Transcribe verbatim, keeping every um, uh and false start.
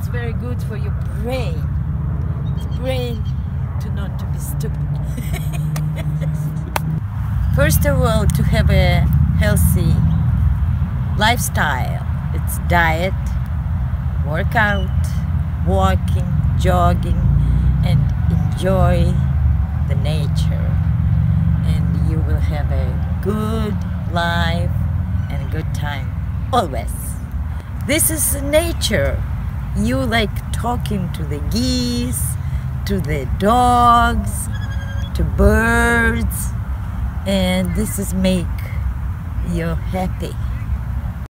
very good for your brain. It's brain to not to be stupid. First of all, to have a healthy lifestyle. It's diet, workout, walking, jogging, and enjoy the nature. And you will have a good life and a good time, always. This is nature. You like talking to the geese, to the dogs, to birds, and this is make you happy.